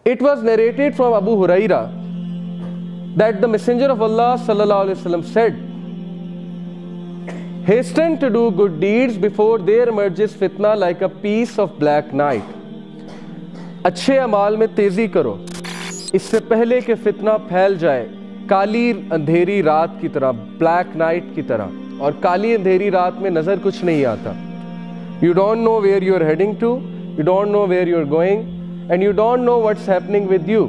It was narrated from Abu Huraira that the Messenger of Allah sallallahu alaihi wasallam said, hasten to do good deeds before there emerges fitna like a piece of black night. अच्छे अमाल में तेजी करो इससे पहले कि फितना फैल जाए काली अंधेरी रात की तरह, ब्लैक नाइट की तरह। और काली अंधेरी रात में नजर कुछ नहीं आता। You don't know where you are heading to, you don't know where you are going, and you don't know what's happening with you.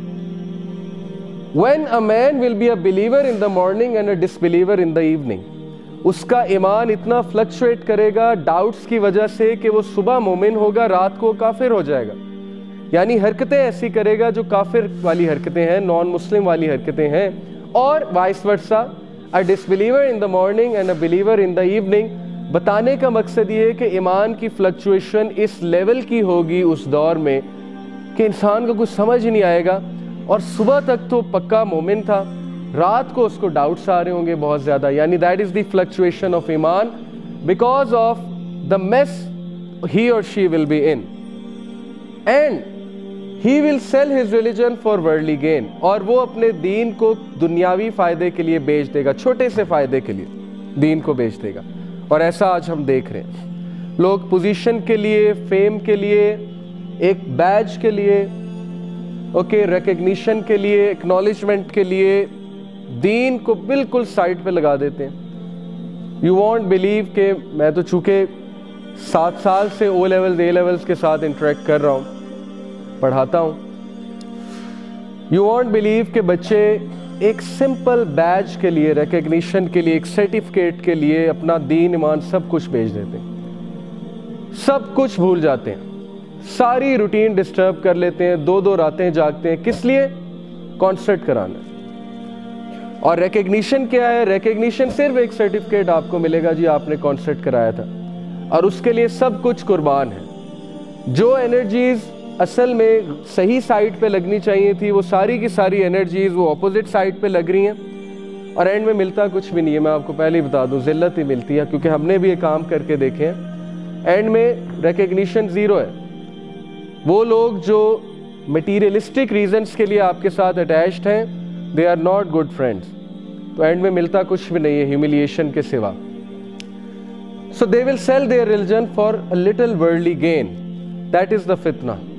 When a man will be a believer in the morning and a disbeliever in the evening, उसका ईमान इतना fluctuate करेगा doubts की वजह से कि वो सुबह मोमिन होगा, रात को काफिर हो जाएगा। यानी हरकतें ऐसी करेगा जो काफिर वाली हरकतें हैं, नॉन मुस्लिम वाली हरकतें हैं, और vice versa, a disbeliever in the morning and a believer in the evening. बताने का मकसद ये है कि ईमान की फ्लक्चुएशन इस लेवल की होगी उस दौर में कि इंसान को कुछ समझ ही नहीं आएगा, और सुबह तक तो पक्का मोमिन था, रात को उसको डाउट्स आ रहे होंगे बहुत ज़्यादा। यानी that is the fluctuation of ईमान because of the mess he और she will be in, and he will sell his religion for worldly gain. और वो अपने दीन को दुनियावी फ़ायदे के लिए बेच देगा, छोटे से फ़ायदे के लिए दीन को बेच देगा। और ऐसा आज हम देख रहे हैं, लोग पोजीशन के लिए, फेम के लिए, एक बैज के लिए, ओके, रिकग्निशन के लिए, एक्नॉलेजमेंट के लिए दीन को बिल्कुल साइड पे लगा देते हैं। यू वॉन्ट बिलीव के मैं तो चूँकि 7 साल से ओ लेवल्स ए लेवल्स के साथ इंटरेक्ट कर रहा हूँ, पढ़ाता हूँ। यू वॉन्ट बिलीव के बच्चे एक सिंपल बैज के लिए, रिकग्निशन के लिए, एक सर्टिफिकेट के लिए अपना दीन ईमान सब कुछ बेच देते हैं, सब कुछ भूल जाते हैं, सारी रूटीन डिस्टर्ब कर लेते हैं, 2-2 रातें जागते हैं, किस लिए? कॉन्सर्ट कराना। और रिकग्निशन क्या है? रिकग्निशन सिर्फ एक सर्टिफिकेट आपको मिलेगा, जी आपने कॉन्सर्ट कराया था, और उसके लिए सब कुछ कुर्बान है। जो एनर्जीज असल में सही साइड पे लगनी चाहिए थी, वो सारी की सारी एनर्जीज वो ऑपोजिट साइड पे लग रही हैं, और एंड में मिलता कुछ भी नहीं है। मैं आपको पहले ही बता दूं, जिल्लत ही मिलती है, क्योंकि हमने भी ये काम करके देखे हैं। एंड में रिकग्निशन ज़ीरो है। वो लोग जो मटीरियलिस्टिक रीजंस के लिए आपके साथ अटैच्ड हैं, they are not good friends. तो एंड में मिलता कुछ भी नहीं है ह्यूमिलिएशन के सिवा। So they will sell their religion for a little worldly gain, that is the फितना।